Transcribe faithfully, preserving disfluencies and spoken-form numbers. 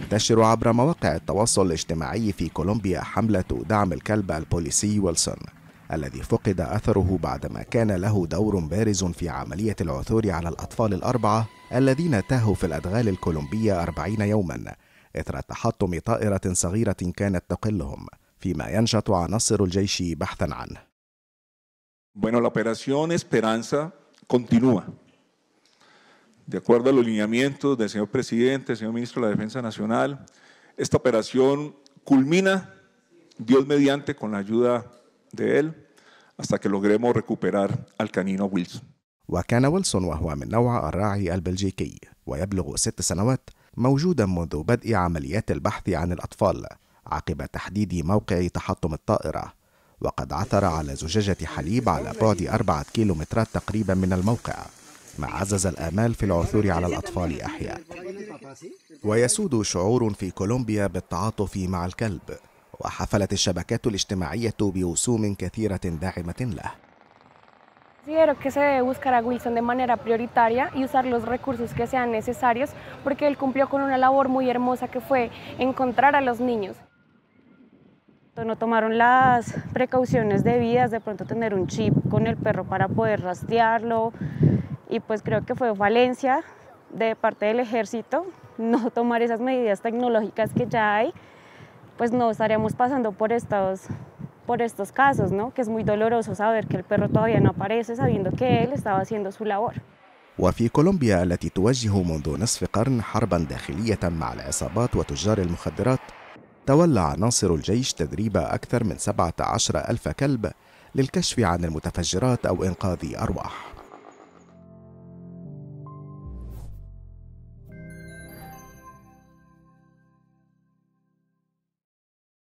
تنتشر عبر مواقع التواصل الاجتماعي في كولومبيا حملة دعم الكلب البوليسي ويلسون، الذي فقد أثره بعدما كان له دور بارز في عملية العثور على الأطفال الأربعة الذين تاهوا في الأدغال الكولومبية أربعين يوما إثر تحطم طائرة صغيرة كانت تقلهم، فيما ينشط عناصر الجيش بحثا عنه. Bueno, la operación Esperanza continúa. De acuerdo a los lineamientos del señor presidente, del señor ministro de la Defensa Nacional, esta operación culmina, Dios mediante, con la ayuda de él, hasta que logremos recuperar al canino Wilson. وكان ويلسون، وهو من نوع الراعي البلجيكي ويبلغ ست سنوات، موجودا منذ بدء عمليات البحث عن الأطفال عقب تحديد موقع تحطم الطائرة، وقد عثر على زجاجة حليب على بعد أربعة كيلومترات تقريبا من الموقع، ما عزز الآمال في العثور على الأطفال أحياء. ويسود شعور في كولومبيا بالتعاطف مع الكلب، وحفلت الشبكات الاجتماعية بوسوم كثيرة داعمة له. Considero que se debe buscar a Wilson de manera prioritaria y usar los recursos que sean necesarios, porque él cumplió con una labor muy hermosa que fue encontrar a los niños. No tomaron las precauciones debidas, de pronto tener un chip con el perro para poder rastrearlo, y pues creo que fue falencia de parte del ejército no tomar esas medidas tecnológicas que ya hay, pues no estaríamos pasando por estos, por estos casos, ¿no? Que es muy doloroso saber que el perro todavía no aparece sabiendo que él estaba haciendo su labor. وفي كولومبيا التي تواجه منذ نصف قرن حربا داخلية مع العصابات وتجار المخدرات، تولى عناصر الجيش تدريب أكثر من سبعة عشر ألف كلب للكشف عن المتفجرات أو إنقاذ أرواح.